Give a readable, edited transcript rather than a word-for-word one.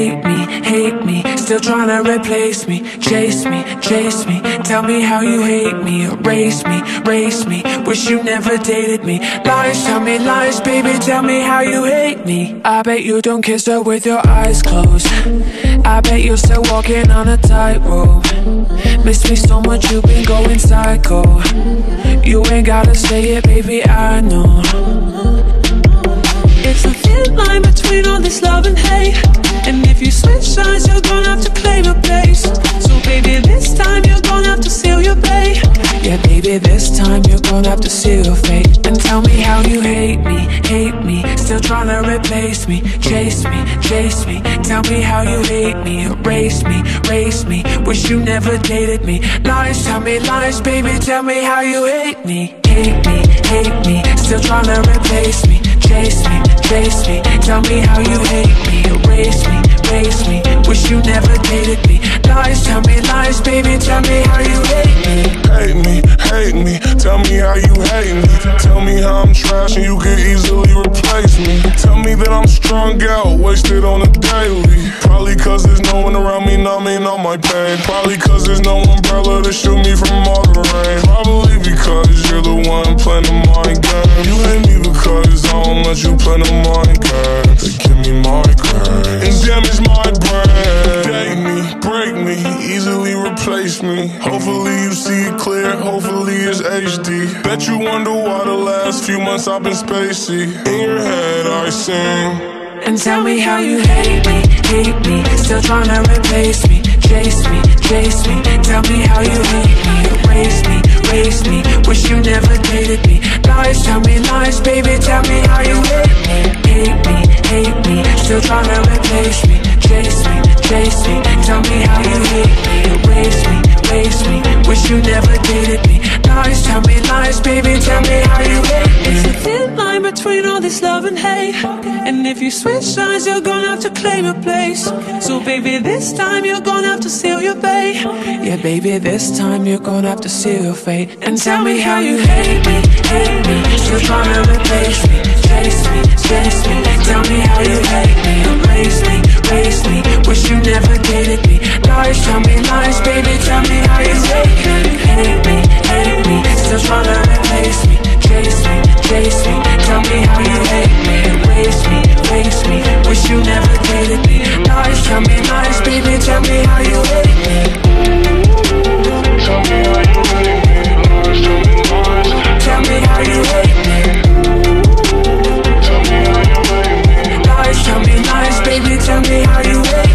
hate me, still trying to replace me. Chase me, tell me how you hate me. Erase me, race me, wish you never dated me. Lies, tell me lies, baby, tell me how you hate me. I bet you don't kiss her with your eyes closed. I bet you're still walking on a tightrope. Miss me so much, you've been going psycho. You ain't gotta say it, baby, I know. It's a thin line between all this love and hate, and if you switch sides, you're gonna have to claim a place. So baby, this time you're gonna have to seal your fate. Yeah, baby, this time you're gonna have to seal your fate. And tell me how you hate me, still trying to replace me. Chase me, tell me how you hate me. Erase me, race me, wish you never dated me. Lies, tell me lies, baby, tell me how you hate me. Hate me, still trying to replace me. Chase me, tell me how you hate me. Erase me, race me, wish you never dated me. Lies, tell me lies, baby, tell me how you hate me. Hate me, tell me how you hate me. Tell me how I'm trash and you can easily replace me. Tell me that I'm strung out, wasted on a daily. Probably cause there's no one around me numbing all my pain. Probably cause there's no umbrella to shield me from all the rain. Probably because you're the one playing the mind game. You hate me because I don't let you play the mind game. They give me migraines and damage my brain. Date me, break me, easily replace me. Hopefully you see it clear, hopefully it's HD. Bet you wonder why the last few months I've been spacey. In your head I sing. And tell me how you hate me, still trying to replace me. Chase me, tell me how you hate me. Erase me, race me, wish you never dated me. Lies, tell me lies, baby, tell me how you hate me. Hate me, still trying to replace me. Chase me, tell me how you hate me. Erase me, race me, wish you never dated me. Lies, tell me lies, baby, tell me how you hate me. It's a thin line between all this love and hate, and if you switch sides, you're gonna have to claim a place. So baby, this time you're gonna have to seal your fate. Yeah, baby, this time you're gonna have to seal your fate. And tell me how you hate me, still trying to replace me. Chase me, tell me how you hate me. Erase me, race me, wish you never dated me. Lies, tell me lies, baby, tell me how you hate me. Hate me, still trying to replace me. Chase me, tell me how you hate me. Erase me, race me, wish you never dated me. Lies, tell me lies, baby, tell me how you hate me. Tell me how you hate me. Lies, tell me lies. Tell me how you hate me. Tell me how you hate me. Lies, tell me lies, baby, tell me how you hate me.